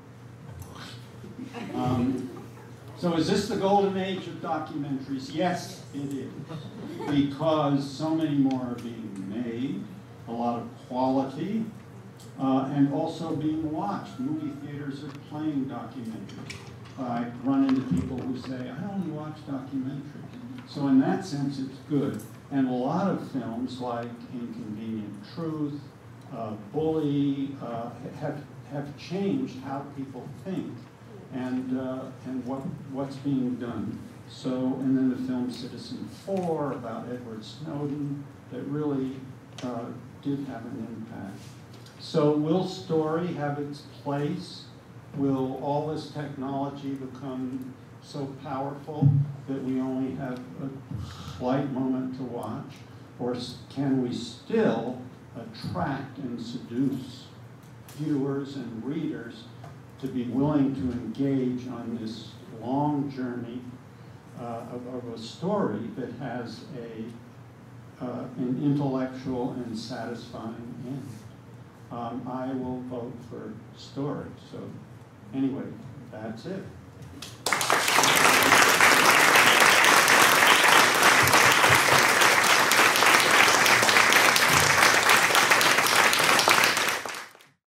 Um, so is this the golden age of documentaries? Yes, it is. Because so many more are being made, a lot of quality, Uh, and also being watched. Movie theaters are playing documentaries. Uh, I run into people who say, I only watch documentaries. So in that sense, it's good. And a lot of films like Inconvenient Truth, uh, Bully, uh, have, have changed how people think and, uh, and what, what's being done. So, and then the film Citizen Four about Edward Snowden that really uh, did have an impact. So will story have its place? Will all this technology become so powerful that we only have a slight moment to watch? Or can we still attract and seduce viewers and readers to be willing to engage on this long journey uh, of, of a story that has a, uh, an intellectual and satisfying end? Um, I will vote for story. So anyway, that's it.